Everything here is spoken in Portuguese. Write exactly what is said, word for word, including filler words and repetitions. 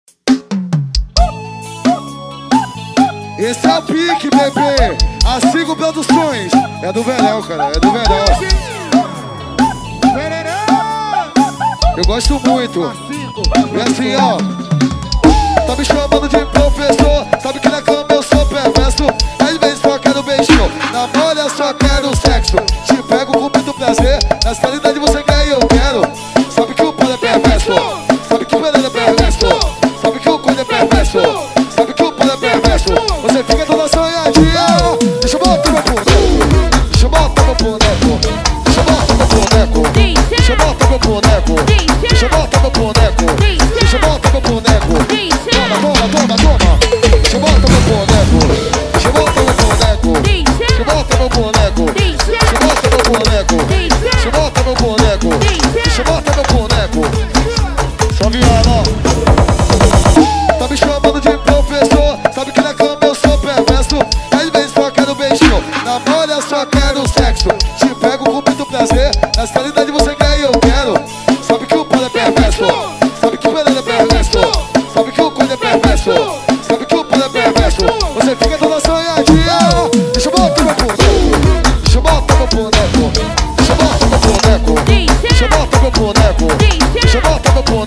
Esse é o pique, bebê. A Sigo Produções. É do Verão, cara, é do Verão. Eu gosto muito. E assim, ó, tá me chamando de professor. Sabe que na cama eu sou perverso. Às vezes só quero beijo, na mole eu só quero sexo. Te pego com muito prazer, na realidade você quer e eu quero. Sabe que o pano é perverso, sabe que o veneno é perverso, sabe que o corno é perverso, sabe que o pano é perverso. Você fica toda sonhadinha. Deixa eu botar meu boneco, deixa eu botar meu boneco, deixa eu botar meu boneco, deixa eu botar meu boneco, deixa eu botar meu boneco, deixa eu botar meu boneco. Toma, toma, toma, toma. Deixa eu botar meu boneco, deixa eu botar meu boneco, deixa eu botar meu boneco, deixa eu botar meu boneco, deixa eu botar meu boneco, deixa eu botar meu boneco. Só viola. Tá me chamando de professor, sabe que na cama eu sou perverso. Às vezes só quero beijo, na mole eu só quero sexo. Te pego com muito prazer, na realidade você quer e eu quero. Sabe que o pano é perverso, sabe que o veneno é perverso, sabe que o corno é perverso, sabe que o pano é perverso. Você fica toda sonhadinha. Deixa eu botar meu boneco, deixa eu botar meu boneco, deixa eu botar meu boneco, deixa eu botar meu boneco, deixa eu botar meu boneco.